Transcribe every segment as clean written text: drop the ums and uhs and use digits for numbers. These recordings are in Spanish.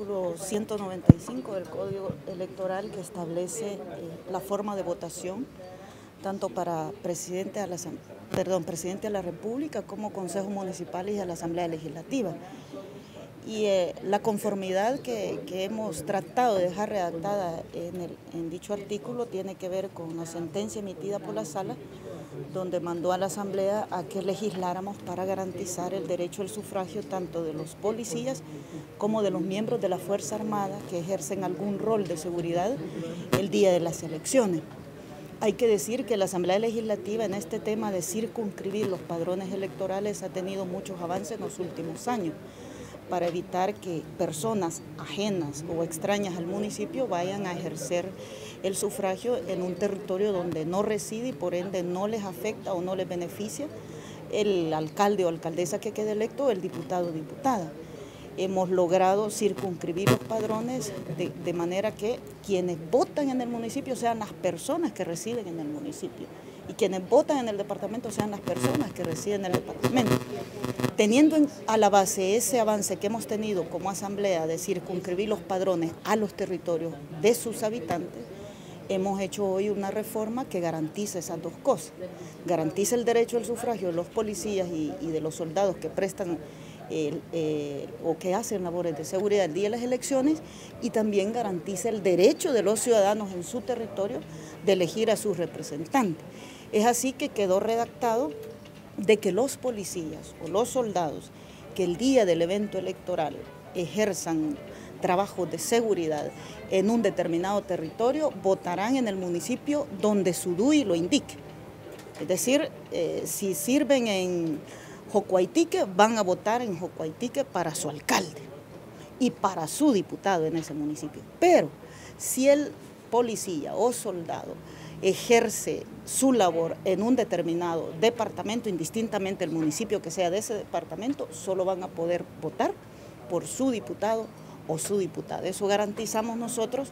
artículo 195 del Código Electoral que establece la forma de votación tanto para presidente de la República como consejos municipales y a la Asamblea Legislativa. Y la conformidad que hemos tratado de dejar redactada en dicho artículo tiene que ver con una sentencia emitida por la Sala, donde mandó a la Asamblea a que legisláramos para garantizar el derecho al sufragio tanto de los policías como de los miembros de la Fuerza Armada que ejercen algún rol de seguridad el día de las elecciones. Hay que decir que la Asamblea Legislativa en este tema de circunscribir los padrones electorales ha tenido muchos avances en los últimos años para evitar que personas ajenas o extrañas al municipio vayan a ejercer el sufragio en un territorio donde no reside y por ende no les afecta o no les beneficia el alcalde o alcaldesa que quede electo o el diputado o diputada. Hemos logrado circunscribir los padrones de manera que quienes votan en el municipio sean las personas que residen en el municipio y quienes votan en el departamento sean las personas que residen en el departamento. Teniendo a la base ese avance que hemos tenido como asamblea de circunscribir los padrones a los territorios de sus habitantes, hemos hecho hoy una reforma que garantiza esas dos cosas. Garantiza el derecho al sufragio de los policías y de los soldados que prestan o que hacen labores de seguridad el día de las elecciones, y también garantiza el derecho de los ciudadanos en su territorio de elegir a sus representantes. Es así que quedó redactado de que los policías o los soldados que el día del evento electoral ejerzan trabajos de seguridad en un determinado territorio votarán en el municipio donde su DUI lo indique. Es decir, si sirven en Jocuaitique, van a votar en Jocuaitique para su alcalde y para su diputado en ese municipio. Pero si el policía o soldado ejerce su labor en un determinado departamento, indistintamente el municipio que sea de ese departamento, solo van a poder votar por su diputado o su diputada. Eso garantizamos nosotros,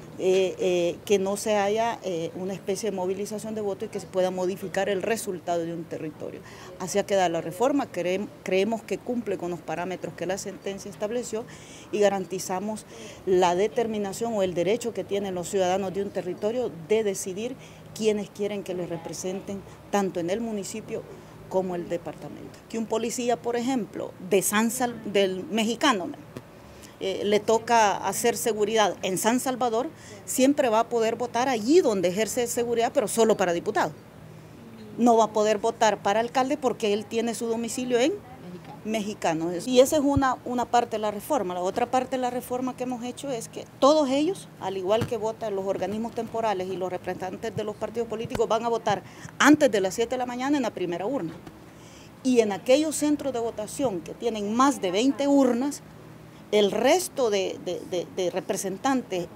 que no se haya una especie de movilización de voto y que se pueda modificar el resultado de un territorio. Así ha quedado la reforma, creemos que cumple con los parámetros que la sentencia estableció y garantizamos la determinación o el derecho que tienen los ciudadanos de un territorio de decidir quiénes quieren que les representen tanto en el municipio como el departamento. Que un policía, por ejemplo, del mexicano, le toca hacer seguridad en San Salvador, siempre va a poder votar allí donde ejerce seguridad, pero solo para diputado. No va a poder votar para alcalde porque él tiene su domicilio en mexicano. Y esa es una parte de la reforma. La otra parte de la reforma que hemos hecho es que todos ellos, al igual que votan los organismos temporales y los representantes de los partidos políticos, van a votar antes de las 7 de la mañana en la primera urna. Y en aquellos centros de votación que tienen más de 20 urnas, el resto de representantes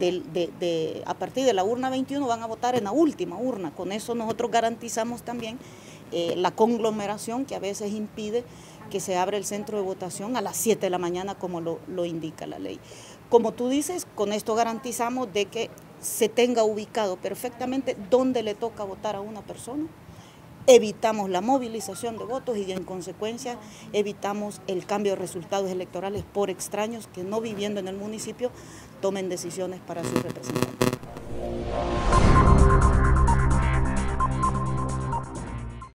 a partir de la urna 21 van a votar en la última urna. Con eso nosotros garantizamos también la conglomeración que a veces impide que se abra el centro de votación a las 7 de la mañana como lo indica la ley. Como tú dices, con esto garantizamos de que se tenga ubicado perfectamente dónde le toca votar a una persona. Evitamos la movilización de votos y en consecuencia evitamos el cambio de resultados electorales por extraños que no viviendo en el municipio tomen decisiones para sus representantes.